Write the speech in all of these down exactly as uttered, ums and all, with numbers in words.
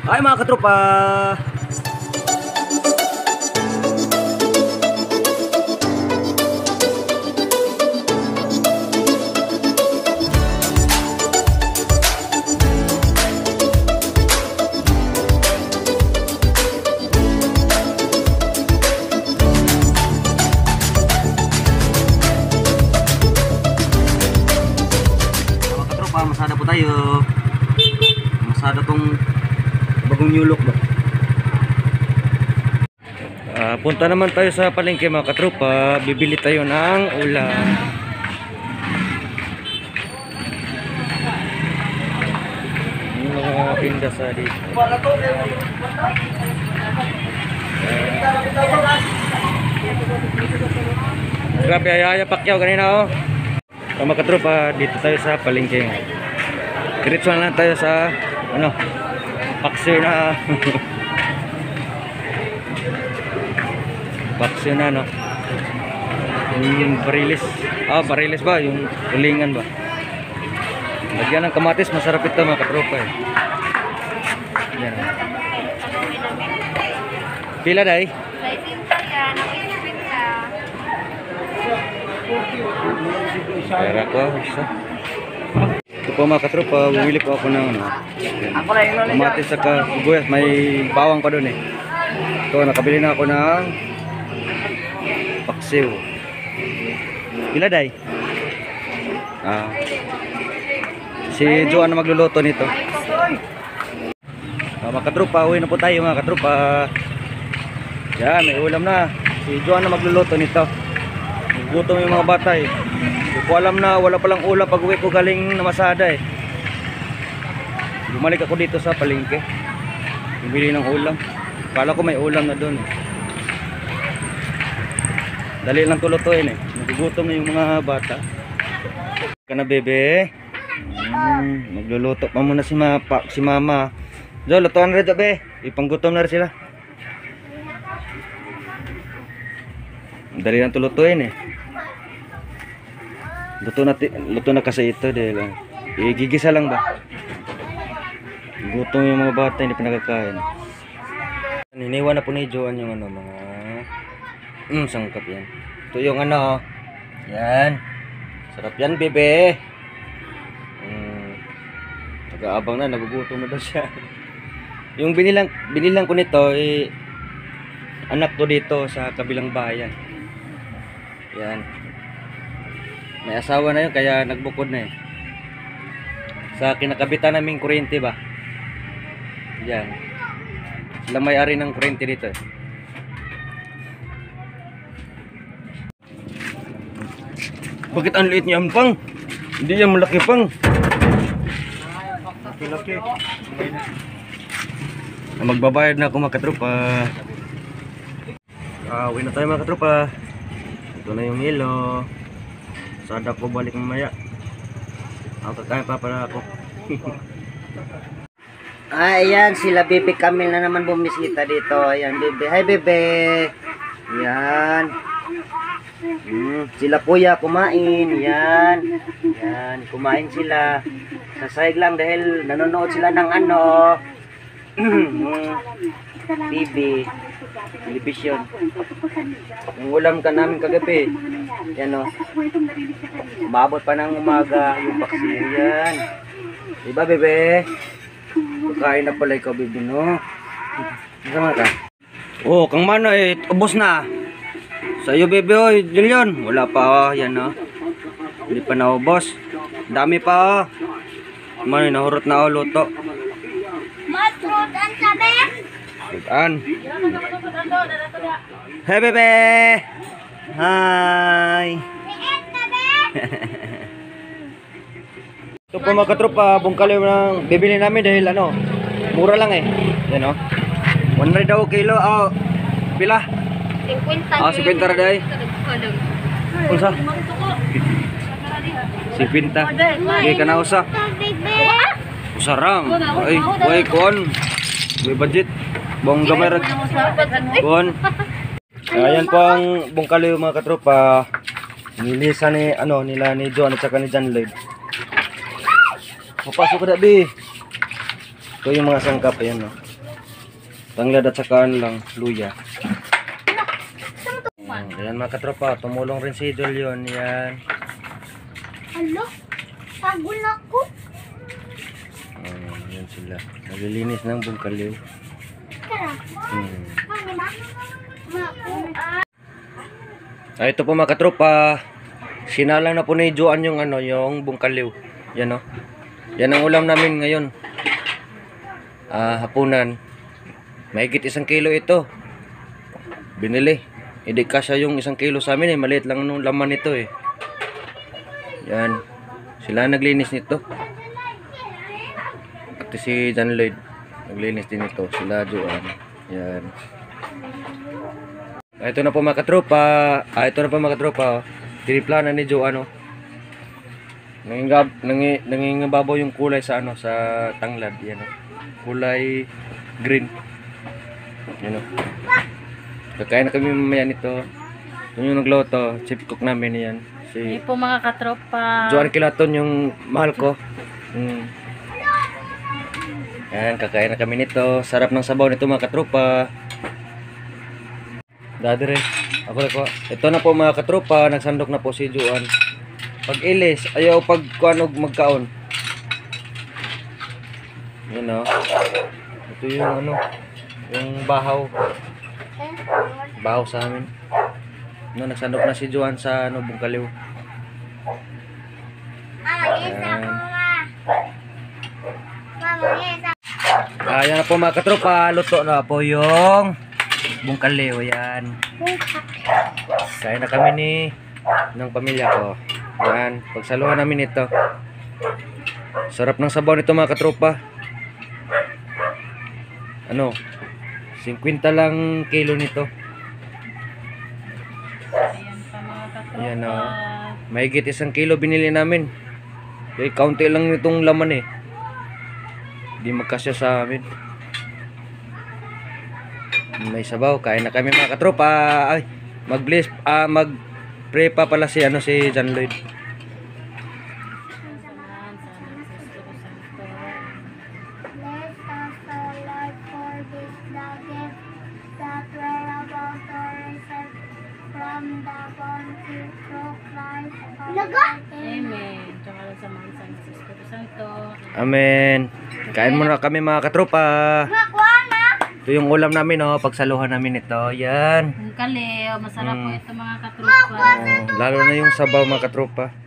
Ay mga katropa, masada po tayo. Masada tong bagong nyulok ba. Uh, punta naman tayo sa palengke mga katropa. Bibili tayo ng ulam. Yung mga tinda sa dito. Grabe ayaya Pacquiao kanina oh. Mga katropa, dito tayo sa palengke. Diretso na lang tayo sa ano, paksiw na paksiw na no. Yung barilis. Ah, barilis ba? Yung tulingan ba? Lagyan ng kamatis, masarap ito mga katropa eh. Yan. Pila day? Pera ko isa. Ito po mga katropa, bumili po ako ng ano, kamatis saka sibuyas, may bawang pa doon eh. Ito, nakabili na ako ng paksiw. Pila day? Ah, si Joan na magluluto nito. Ah, mga katropa, uwi na po tayo mga katropa. Yan, may ulam na. Si Joan na magluluto nito. Gutom yung mga bata eh. Hindi ko alam na wala palang ulam pag uwi ko galing na Masada eh. Bumalik ako dito sa palengke. Bumili ng ulam. Kala ko may ulam na doon eh. Dali lang tulutuin eh. Nagugutom na yung mga bata. Ka na bebe. Hmm, magluluto pa muna si, ma pa, si mama. Jo, lutuan rin ito be. Ipanggutom na rin sila. Dali lang tulutuin eh. Luto na, luto na kasi ito dahil igigisa lang ba. Gutom yung mga bata, hindi pa nakakain. Iniwan na po ni Joan yung ano, mga mm, sangkap yan. Ito yung ano, yan. Sarap yan bebe. Mm, nag-aabang na, nagugutom na daw siya. Yung binilang, binilang ko nito eh, anak ko dito sa kabilang bayan. Yan. May asawa na yun kaya nagbukod na eh. Sa kinakabitan naming kuryente ba. Yan. Sila may-ari ng kuryente dito eh. Bakit ang liit niyan pang? Hindi yan malaki pang. Laki-laki. Magbabayad na ako mga katropa. Ah, uwi na tayo mga katropa. Ito na yung hilo. Sada ko balik mamaya. Ako kakain pa para ako. Ah, ayan, sila Bebe Camille na naman bumisita dito. Ayan, Bebe. Hi, Bebe. Ayan. Hmm, sila kuya kumain. Ayan. Ayan, kumain sila. Sasayag lang dahil nanonood sila ng ano. T V. Television. Yung ulam ka namin kagabi. Yan o. Umabot pa ng umaga yung paksiw yan. Diba bebe? Kakain na pala ikaw bebe no? Sama ka? Oh, kang mano eh, ubos na. Sa'yo bebe oh, Julian. Wala pa oh, yan o. Hindi pa naubos. Dami pa oh. Mano, nahurot na oh, luto. Matrutan sabi? An. Hey bebe. Hi. Ito po mga katropa, bungkaliw ng bibili namin dahil ano, mura lang eh. Yan o. one hundred daw kilo. Oh, pila? fifty. Ah, fifty ra day. Unsa? fifty. Okay ka na usa. Usarang. Ay, boy kon. May budget. Bong gamay ra. Kon. Ayan po ang bungkaliw mga katropa. Nilisa ni ano nila ni John at saka ni John Lloyd. Papasok ka dabi. Ito yung mga sangkap ayan no. Tanglad at saka ano lang, luya. Ayan, ayan mga katropa, tumulong rin si Idol yun. Yan. Alo, sagol ako. Ayan, yan sila. Naglilinis ng bungkaliw. Tara, Hmm. mami na. Ma, Ah, ito po mga katropa. Sinalang na po ni Joan yung ano, yung bungkaliw. Yan o. Yan ang ulam namin ngayon. Ah, hapunan. Mahigit isang kilo ito. Binili. Hindi kasya yung isang kilo sa amin eh. Maliit lang nung laman nito eh. Yan. Sila naglinis nito. Pati si John Lloyd naglinis din ito. Sila Joan. Yan. Ah, ito na po mga katropa. Ah, ito na po mga katropa. Oh. Tinipla na ni Joan oh. Nangingab, nangi, nangingababaw yung kulay sa ano sa tanglad. Yan oh. Kulay green. Yan oh. Kakain na kami mamaya nito. Ito yung nagluto. Chef cook namin yan. Hindi Si po mga katropa. Joan Kilaton yung mahal ko. Hmm. Yan, kakain na kami nito. Sarap ng sabaw nito mga katropa. Dati rin. Ako na po. Ito na po mga katropa. Nagsandok na po si Joan. Pag ilis, ayaw pag kuanog magkaon. Yan o. Ito yung ano. Yung bahaw. Bahaw sa amin. No, nagsandok na si Joan sa ano, bungkaliw. Mama, isa Ayan. ko, mama. Mama, isa. Ayan na po mga katropa. Luto na po yung bungkaliw. Yan. Kain na kami ni ng pamilya ko. Yan. Pagsaluhan namin ito. Sarap ng sabaw nito mga katropa. Ano? fifty lang kilo nito. Ayan pa mga katropa. Ayan o. Mahigit isang kilo binili namin. Kaya kaunti lang nitong laman eh. Hindi magkasya sa amin. May sabaw. Kain na kami mga katropa. Ay, mag-bless. Ah, mag-pray pa pala si, ano, si John Lloyd. Bless us, O Lord, for this the gift that we're about to receive from the bounty through Christ our Lord. Amen. Tsaka sa mga sa Espiritu Santo. Amen. Kain muna kami mga katropa. Nakuha na! Ito yung ulam namin oh. Pagsaluhan namin ito. Yan. Ang kaliw. Masarap po Mm. ito mga katropa. Oh, lalo na yung sabaw mga katropa.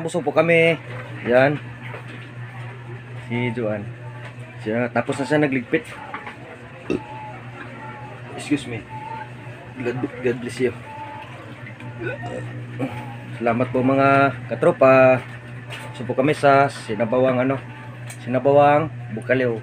busog po kami. Yan. Si Joan. Siya, tapos na siya nagligpit. Excuse me. God, God bless you. Salamat po mga katropa. So po kami sa Sinabawang ano, Sinabawang Bukalew.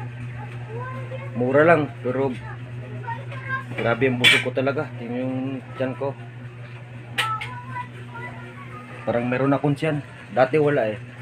Mura lang pero grabe ang busog ko talaga. Tingnan yung tiyan ko. Parang meron akong tiyan. Dati wala eh.